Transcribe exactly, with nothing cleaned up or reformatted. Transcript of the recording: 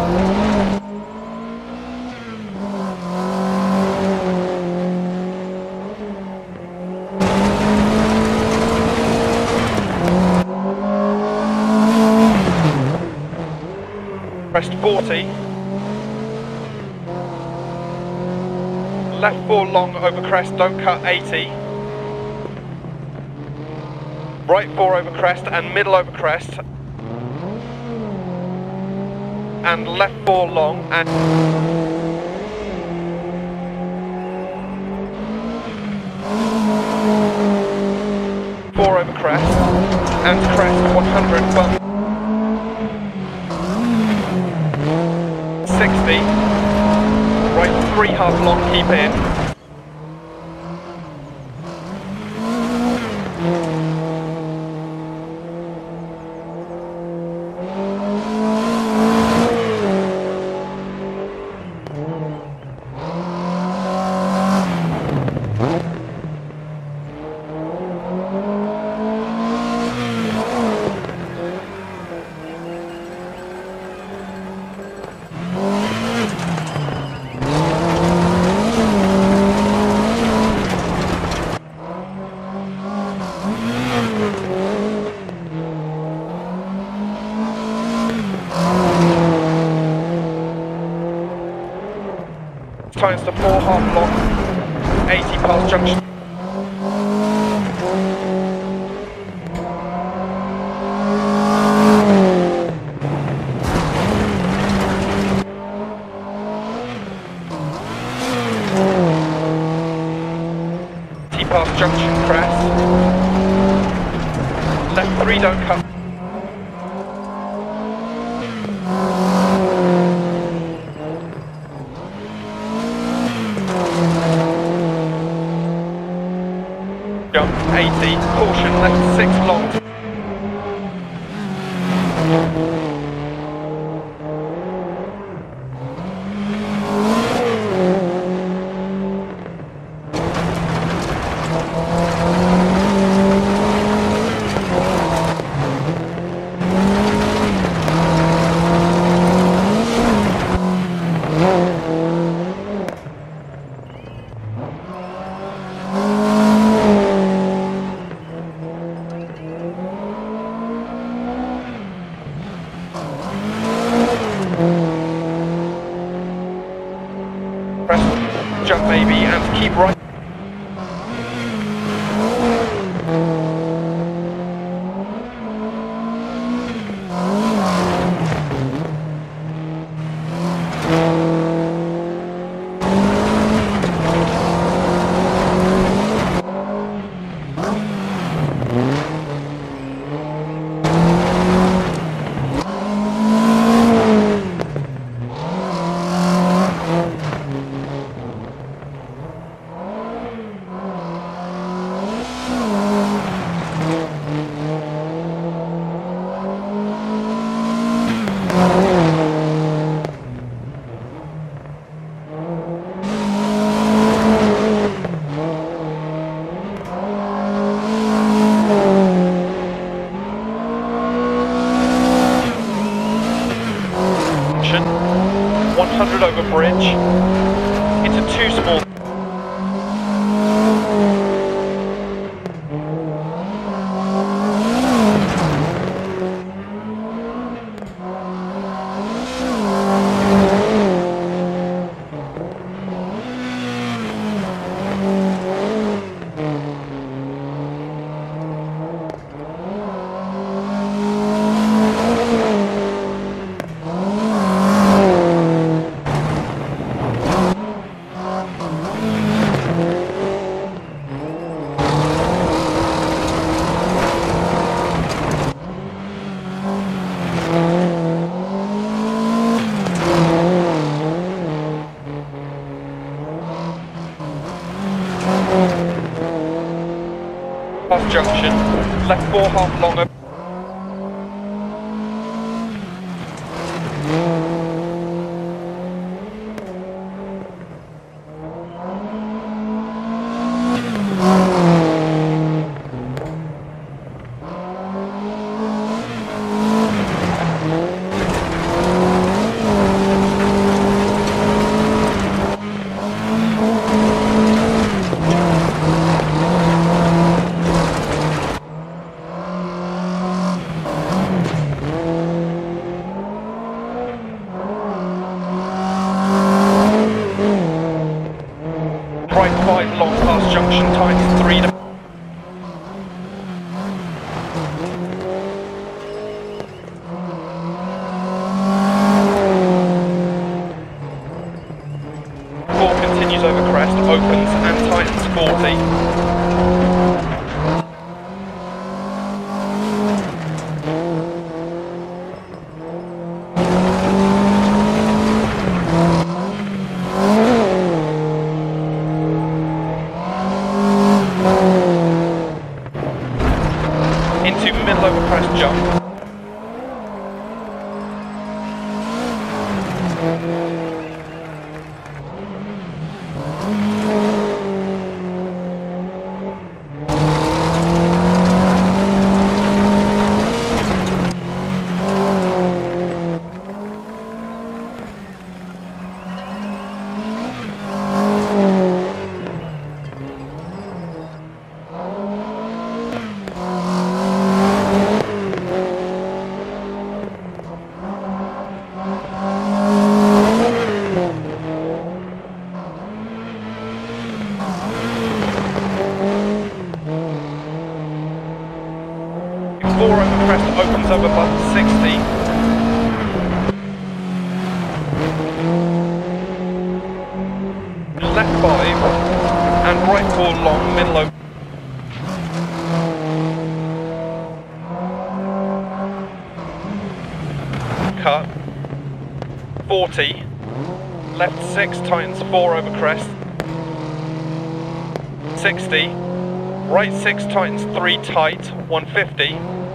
Crest forty. Left four long over crest, don't cut eighty. Right four over crest and middle over crest. And left four long and four over crest and crest one hundred bump. sixty. Right three half long, keep in. Times to four half long, eighty past junction. eighty past junction crest. Left three don't cut. Jump eighty, caution left six long. Press jump maybe and keep right. one hundred over bridge into two small. Past junction, left four half long. right five long past junction, tightens three to four continues over crest, opens and tightens forty. Into middle over crest jump. four over crest, opens over button sixty. Left five, and right four long, middle over. Cut. forty. Left six, tightens four over crest. sixty. Right six, tightens three tight, one fifty.